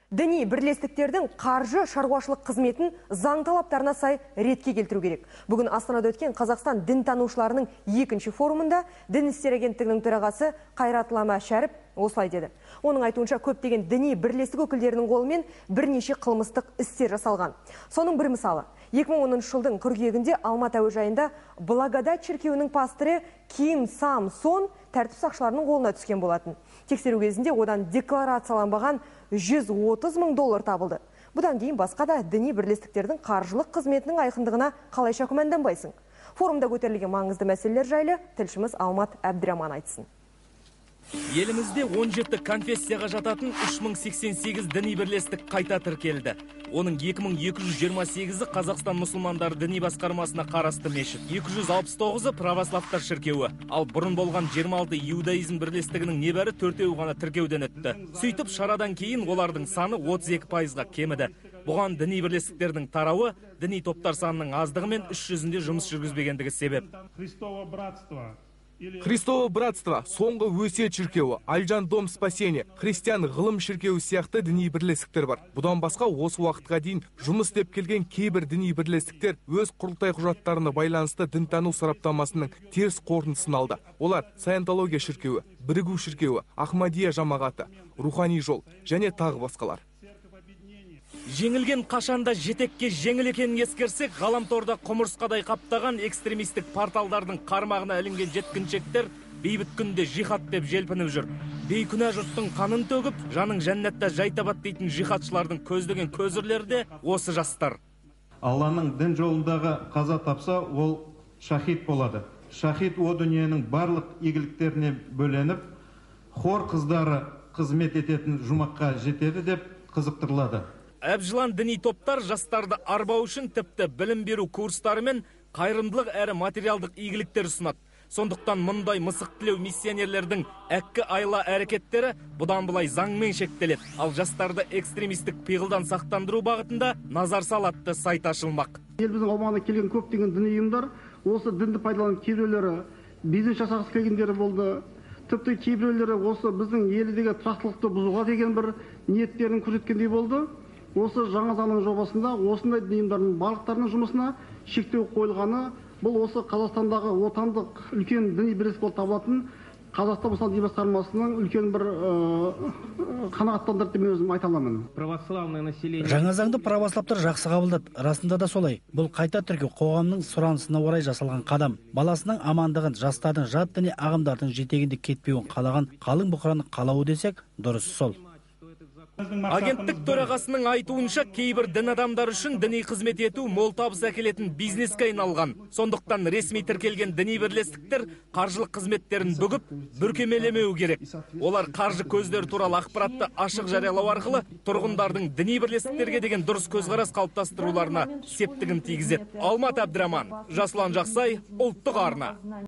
Діни бірлестіктердің қаржы шаруашылық қызметін заң талаптарына сай ретке келтіру керек. Бүгін Астанада өткен Қазақстан дін танушыларының екінші форумында Дін істер агенттігінің төрағасы Қайрат Лама Шәріп осылай деді. Оның айтуынша көптеген діни бірлестік өкілдерінің қолымен бірнеше қылмыстық істер жасалған. Соның бір мысалы, 2010 жылдың қыркүйегінде Алматы әуежайында Благодать шіркеуінің пасторы Ким Сам Сон тәртіп сақшыларының қолына түскен болатын. Тексеру кезінде одан декларацияланбаған $130 мың табылды. Бұдан кейін басқа да діни бірлестіктердің қаржылық қызметінің айқындығына қалайша күмәнданбайсың. Форумда көтерілген маңызды мәселелер жайлы тілшіміз Алмат Әбдіраман айтсын. Елімізде 17 конфессияға жататын 3088 діни бірлестік қайта тіркелді. Оның 2228-і Қазақстан мұсылмандар діни басқармасына қарасты мешіт, 269-і православтар шіркеуі, ал бұрын болған 26 иудаизм бірлестігінің небәрі 4-еуі ғана тіркеуден өтті. Сөйтіп шарадан кейін олардың саны 32%-ға кеміді. Бұған діни бірлестіктердің тарауы, діни топтар санының аздығы мен іс жүзінде жұмыс жүргізбегендігі себеп. Христово братство, соңғы өсиет шіркеуі, Альжан дом спасения, христиан ғылым шіркеуі сияқты діни бірлестіктер бар. Бұдан басқа осы уақытқа дейін жұмыс істеп келген кейбір діни бірлестіктер өз құрылтай құжаттарына байланысты дінтану сараптамасының теріс қорытындысын алды. Олар Саентология шіркеуі, Бірігу шіркеуі, Ахмадия жамағаты, Рухани жол және тағы басқалар. Жеңілген қашанда жетекке жеңіл екенін ескерсек, ғаламторда құмырсқадай қаптаған экстремистік порталдардың қармағына ілінген жеткіншектер бейбіт күнде жихад деп желпініп жүр. Бейкүнә жұрттың қанын төгіп, жаның жәннатта жай табады дейтін жихадшылардың көздеген көзірлері де осы жастар. Алланың дін жолындағы қаза тапса, ол шахид болады. Шахид о дүниенің барлық игіліктеріне бөленіп, хор қыздары қызмет ететін жұмаққа жетеді деп қызықтырылады. Әбжылан діни топтар жастарды арбау үшін тіпті білім беру курстары мен қайырымдылық әрі материалдық игіліктер ұсынады. Сондықтан мұндай мысық тілеу миссионерлердің әккі айла әрекеттері бұдан былай заңмен шектеледі. Ал жастарды экстремистік пиғылдан сақтандыру бағытында назар салатты сайт ашылмақ. Еліміздің аумағына келген көптеген діни ұйымдар осы дінді пайдаланып кейбіреулері бизнес жасағысы келгендері болды. Тіпті кейбіреулері осы біздің елдегі тұрақтылықты бұзуға деген бір ниеттерін көрсеткендей болды. Осы жаңа заңның жобасында осындай діни ұйымдардың барлықтарының жұмысына шектеу қойылғаны, бұл осы Қазақстандағы отандық үлкен діни бірлестік болып табылатын Қазақстан мұсылман діни басқармасының үлкен бір қанағаттандырды деп мен өзім айта аламын. Жаңа заңды православтар жақсы қабылдады. Расында да солай. Бұл қайта тіркеу қоғамның сұранысына орай жасалған қадам. Баласының амандығын, жастардың жат діни ағымдардың жетегінде кетпеуін қалаған қалың бұқараны қалауы десек, дұрысы сол. Агенттік төрағасының айтуынша кейбір дін адамдар үшін діни қызмет ету мол табыс әкелетін бизнеске айналған. Сондықтан ресми тіркелген діни бірлестіктер қаржылық қызметтерін бүгіп, бүркемелемеу керек. Олар қаржы көздері туралы ақпаратты ашық жариялау арқылы тұрғындардың діни бірлестіктерге деген дұрыс көзқарас қалыптастыруларына септігін тигізеді. Алмат Әбдіраман, Жасұлан Жақсай, ұлттық арна.